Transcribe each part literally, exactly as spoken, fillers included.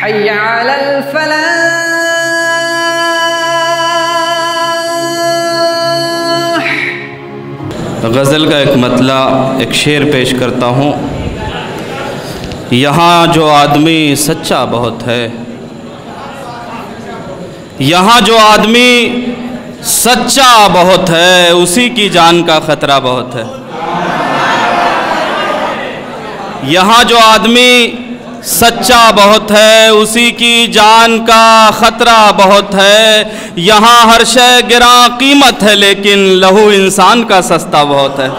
حي على الفلاح۔ غزل کا ایک مطلع ایک شعر پیش کرتا ہوں۔ یہاں جو آدمی سچا بہت ہے، یہاں جو آدمی سچا بہت ہے، اسی کی جان کا خطرہ بہت ہے۔ یہاں جو آدمی سچا بہت ہے، اسی کی جان کا خطرہ بہت ہے۔ یہاں ہر شے گراں قیمت ہے، لیکن لہو انسان کا سستا بہت ہے۔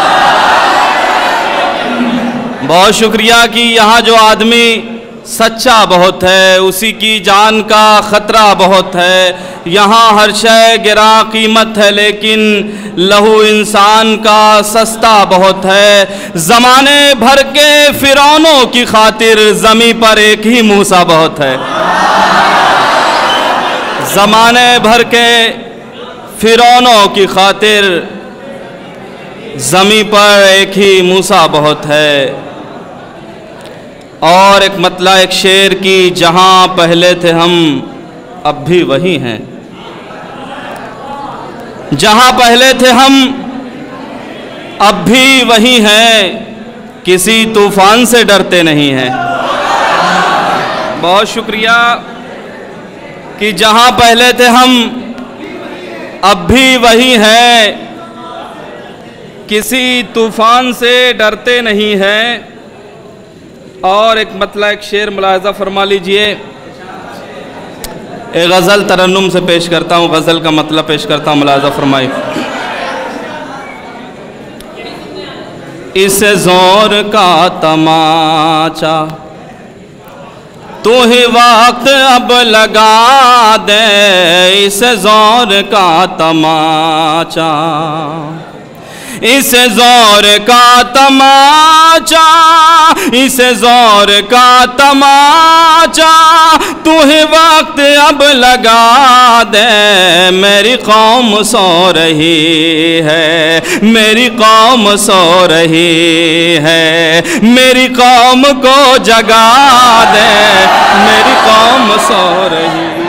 بہت شکریہ کہ یہاں جو آدمی سچا بہت ہے، اسی کی جان کا خطرہ بہت ہے۔ یہاں ہر شے گراں قیمت ہے، لیکن لہو انسان کا سستا بہت ہے۔ زمانے بھر کے فرعونوں کی خاطر زمیں پر ایک ہی موسیٰ بہت ہے۔ زمانے بھر کے فرعونوں کی خاطر زمیں پر ایک ہی موسیٰ بہت ہے۔ اور ایک مطلع ایک شعر کی، جہاں پہلے تھے ہم اب بھی وہی ہیں۔ جہاں پہلے تھے ہم اب بھی وہی ہیں، کسی طوفان سے ڈرتے نہیں ہیں۔ بہت شکریہ کہ جہاں پہلے تھے ہم اب بھی وہی ہیں، کسی طوفان سے ڈرتے نہیں ہیں۔ اور ایک مطلع ایک شعر ملاحظہ فرما لیجئے۔ ایک غزل ترنم سے پیش کرتا ہوں، غزل کا مطلع پیش کرتا ہوں، ملاحظہ فرمائے۔ اس زور کا تماچا تو ہی وقت اب لگا دے، اس زور کا تماچا، اس زور کا تماچا، اس زور کا تماچا تو ہی وقت اب لگا دے۔ میری قوم سو رہی ہے، میری قوم سو رہی ہے، میری قوم کو جگا دے، میری قوم سو رہی ہے۔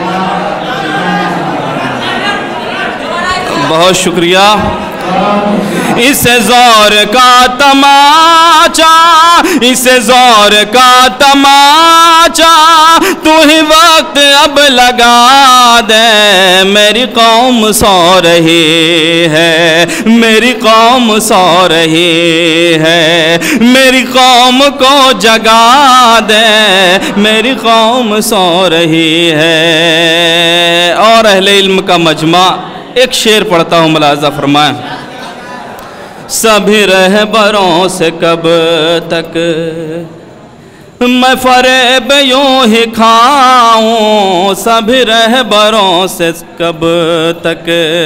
بہت شکریہ۔ اس زور کا تماچا، اس زور کا تماچا تو ہی وقت اب لگا دے۔ میری قوم سو رہی ہے، میری قوم سو رہی ہے، میری قوم کو جگا دے، میری قوم سو رہی ہے۔ اور اہل علم کا مجمع ایک شعر پڑھتا ہوں، ملاحظہ فرمائیں۔ سبھی رہبروں سے کب تک میں فریب یوں ہی کھاؤں، سبھی رہبروں سے کب تک،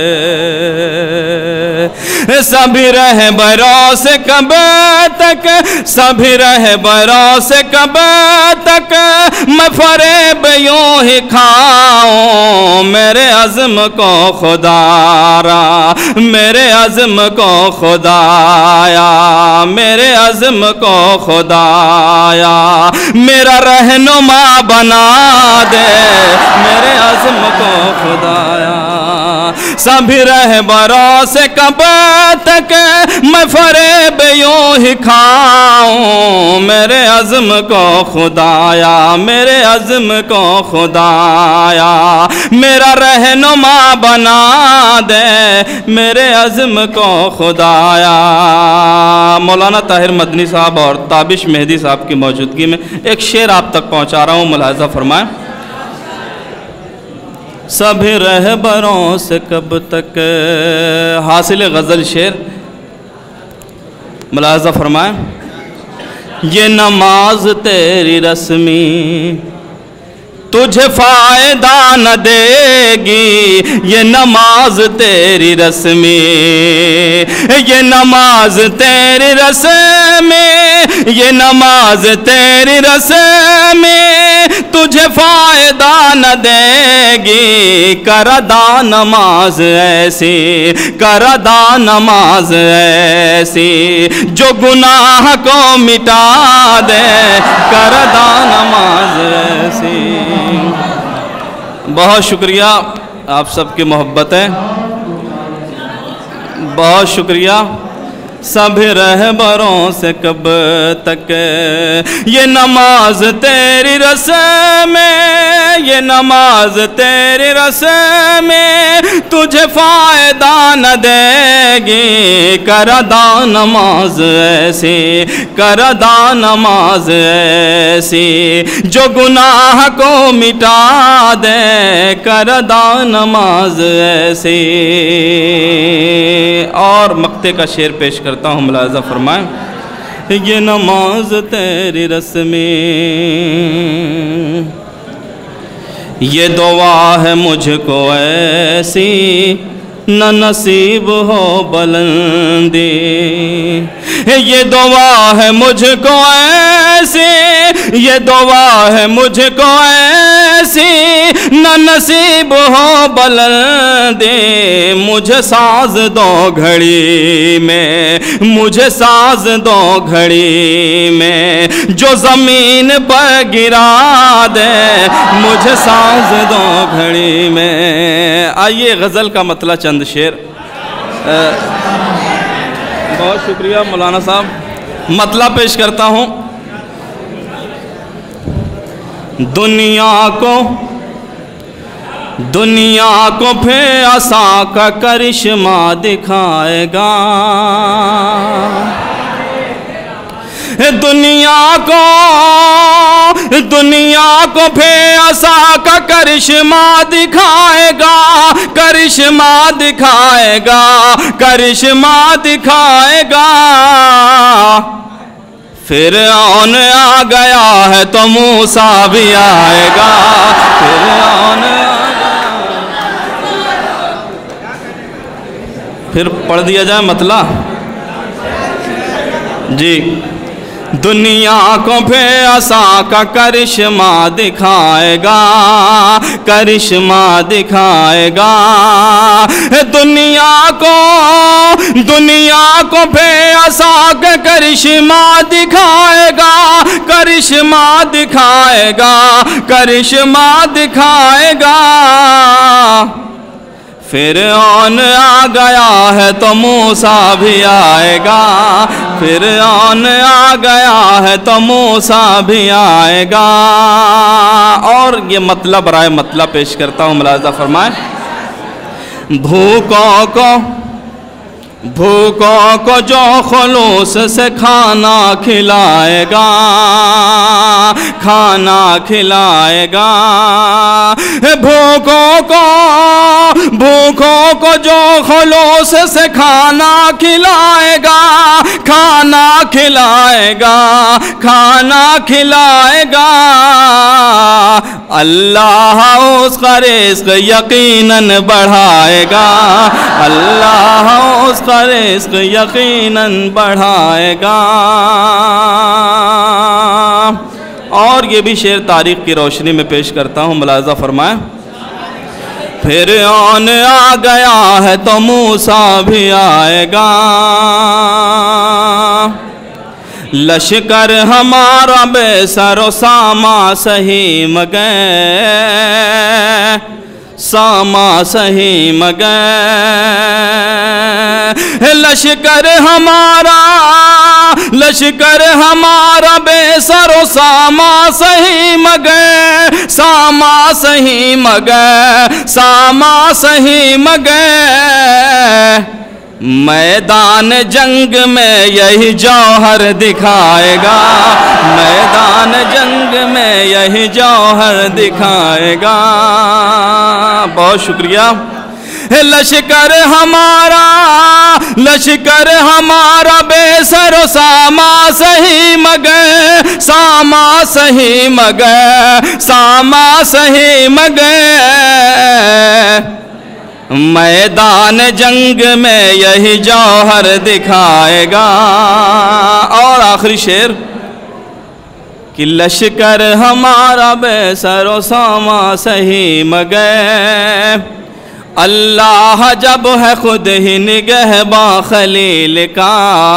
سبھی رہبروں سے کب تک، سبھی رہبروں سے کب تک میں فریب یوں ہی کھاؤں۔ میرے عزم کو خدارا، میرے عزم کو خدایا، میرے عزم کو خدایا میرا رہنما بنا دے، میرے عزم کو خدایا۔ سبھی رہبروں سے کب تک میں فریب یوں ہی کھاؤں، میرے عزم کو خدایا، میرے عزم کو خدایا میرا رہنما بنا دے، میرے عزم کو خدایا۔ مولانا طاہر مدنی صاحب اور تابش مہدی صاحب کی موجودگی میں ایک شعر آپ تک پہنچا رہا ہوں، ملاحظہ فرمائیں۔ سبھی رہبروں سے کب تک، حاصل غزل شعر، ملاحظہ فرمائیں۔ یہ نماز تیری رسمی تجھے فائدہ نہ دے گی، یہ نماز تیری رسمی، یہ نماز تیری رسمی، یہ نماز تیری رسمی تجھے فائدہ نہ دے گی۔ کر ادا نماز ایسی، کر ادا نماز ایسی جو گناہ کو مٹا دے، کر ادا نماز نماز ایسی. بہت شکریہ آپ سب کی محبت ہے. بہت شکریہ. سبھی رہبروں سے کب تک یہ نماز تیری رسم میں، یہ نماز تیری رسم میں تجھے فائدہ نہ دے گی. کر ادا نماز ایسی، کر ادا نماز ایسی جو گناہ کو مٹا دے. کر ادا نماز ایسی. اور مقطع کا شعر پیش کر ہوں، ملاحظہ فرمائیں. یہ نماز تیری رسمی، یہ دعا ہے مجھ کو ایسی نہ نصیب ہو بلندی. یہ دعا ہے مجھ کو ایسی، یہ دعا ہے مجھ کو ایسی نہ نصیب ہو بلندی. مجھے ساز دو گھڑی میں، مجھے ساز دو گھڑی میں جو زمین پر گرا دے. مجھے ساز دو گھڑی میں. آئیے غزل کا مطلع چند شعر. بہت شکریہ مولانا صاحب. مطلع پیش کرتا ہوں. دنیا کو دنیا کو پھر عصا کا کرشمہ دکھائے گا. دنیا کو دنیا کو پھر عصا کا کرشمہ دکھائے گا. کرشمہ دکھائے گا، کرشمہ دکھائے گا. فرعون آ گیا ہے تو موسیٰ بھی آئے گا. فرعون آ گیا. پھر پڑھ دیا جائے مطلع. جی. دنیا کو پھر عصا کا کرشمہ دکھائے گا، کرشمہ دکھائے گا. دنیا کو دنیا کو پھر عصا کا کرشمہ دکھائے گا. کرشمہ دکھائے گا، کرشمہ دکھائے گا. فرعون آ گیا ہے تو موسیٰ بھی آئے گا. فرعون آ گیا ہے تو موسیٰ بھی آئے گا. اور یہ مطلب برائے مطلب پیش کرتا ہوں، ملاحظہ فرمائیں. بھوکوں کو بھوکوں کو جو خلوص سے کھانا کھلائے گا، کھانا کھلائے گا. بھوکوں کو بھوکوں کو جو خلوص سے کھانا کھلائے گا، کھانا کھلائے گا، کھانا کھلائے گا. اللہ اس کا رزق یقیناً بڑھائے گا. اللہ اس کا رزق یقیناً بڑھائے گا. اور یہ بھی شعر تاریخ کی روشنی میں پیش کرتا ہوں، ملاحظہ فرمائیں. فرعون آ گیا ہے تو موسیٰ بھی آئے گا. لشکر ہمارا بے سر و ساما سہی مگے، ساما سہی مگے. لشکر ہمارا لشکر ہمارا بے سر و ساما سہی مگے، ساما سہی مگے، ساما سہی مگے. میدان جنگ میں یہی جوہر دکھائے گا. میدان جنگ میں یہی جوہر دکھائے گا. بہت شکریہ. لشکر ہمارا لشکر ہمارا بے سر و ساما سہی مگے، ساما سہی مگے، ساما سہی مگے. میدان جنگ میں یہی جوہر دکھائے گا. اور آخری شعر کہ لشکر ہمارا بے سر و ساما سہی مگے، اللہ جب ہے خود ہی نگہباں خلیل کا،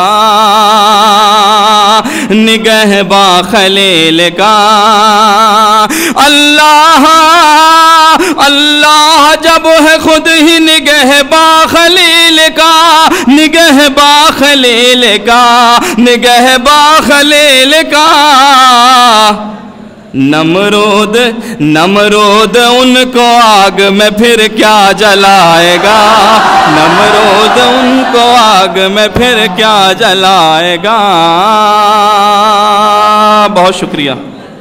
نگہباں خلیل کا، اللہ اللہ جب ہے خود ہی نگہباں خلیل کا، نگہباں خلیل کا، نگہباں خلیل کا، نمرود نمرود ان کو آگ میں پھر کیا جلائے گا، نمرود ان کو آگ میں پھر کیا جلائے گا۔ بہت شکریہ۔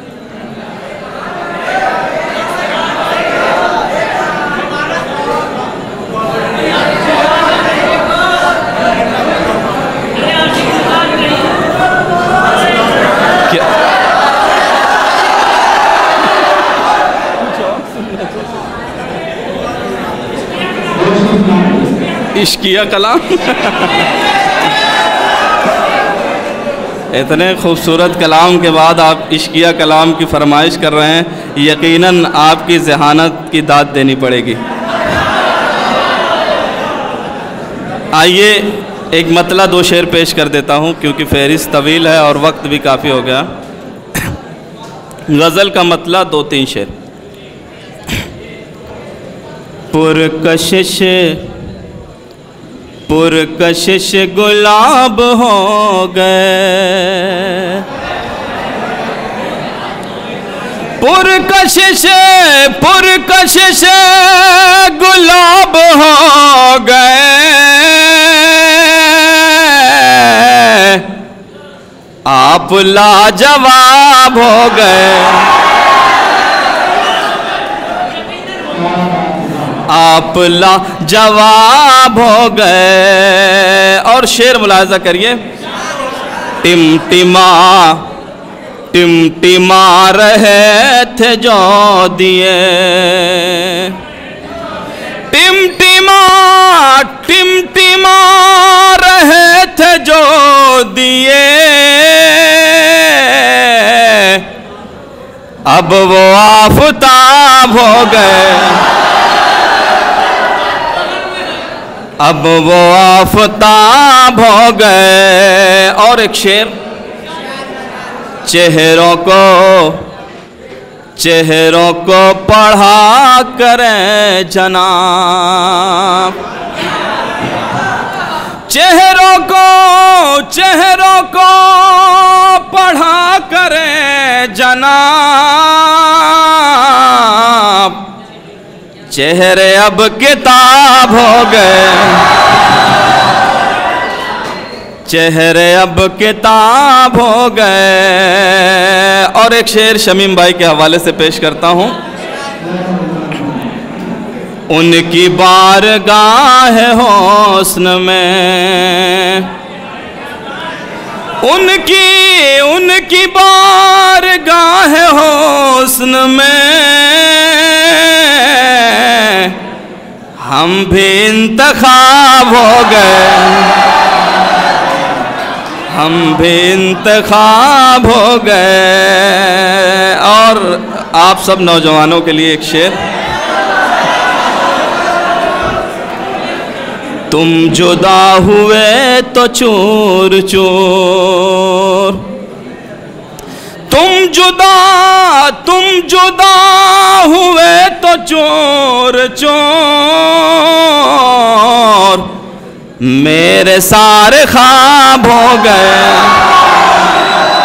عشقیہ کلام اتنے خوبصورت کلام کے بعد آپ عشقیہ کلام کی فرمائش کر رہے ہیں، یقیناً آپ کی ذہانت کی داد دینی پڑے گی۔ آئیے ایک مطلع دو شعر پیش کر دیتا ہوں کیونکہ فہرست طویل ہے اور وقت بھی کافی ہو گیا۔ غزل کا مطلع دو تین شعر۔ پرکشش پرکشش گلاب ہو گئے، پرکشش پرکشش گلاب ہو گئے، آپ لاجواب ہو گئے، آپ لاجواب ہو گئے۔ اور شعر ملاحظہ کریے، ٹمٹما ٹمٹما رہے تھے جو دیے، ٹمٹما ٹمٹما رہے تھے جو دیے، اب وہ آفتاب ہو گئے، اب وہ آفتاب ہو گئے۔ اور ایک شعر، چہروں کو چہروں کو پڑھا کریں جناب، چہروں کو چہروں کو پڑھا کریں جناب، چہرے اب کتاب ہو گئے، چہرے اب کتاب ہو گئے۔ اور ایک شعر شمیم بھائی کے حوالے سے پیش کرتا ہوں، ان کی بارگاہ حسن میں، ان کی ان کی بارگاہ حسن میں، ہم بھی انتخاب ہو گئے، ہم بھی انتخاب ہو گئے۔ اور آپ سب نوجوانوں کے لیے ایک شعر، تم جدا ہوئے تو چور چور، تم جدا تم جدا ہوئے تو چور چور، میرے سارے خواب ہو گئے،